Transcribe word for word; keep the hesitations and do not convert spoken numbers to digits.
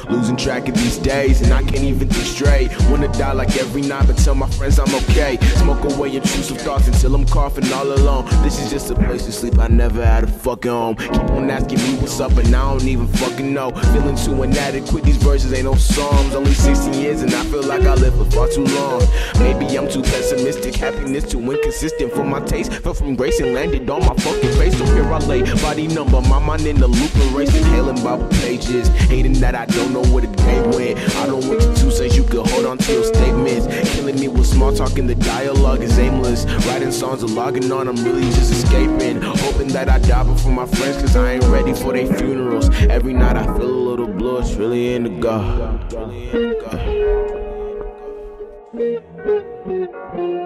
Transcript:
losing track of these days, and I can't even think straight. Wanna die like every night, but tell my friends I'm okay. Smoke away intrusive thoughts until I'm coughing all alone. This is just a place to sleep, I never had a fucking home. Keep on asking me what's up, and I don't even fucking know. Feeling too inadequate, these verses ain't no songs. Only sixteen years and I feel like I lived for far too long. Maybe I'm too pessimistic, happiness too inconsistent for my taste. Fell from grace and landed on my fucking face. So here I lay, body number, my mind in the loop and racing, hailing Bible pages. Hating that I don't know where the day went. I don't want you to say you could hold on to your statements. Killing me with small talk and the dialogue is aimless. Writing songs or logging on, I'm really just escaping. Hoping that I die before my friends, cause I ain't ready for their funerals. Every night I feel a little blue, it's really indigo. Really indigo.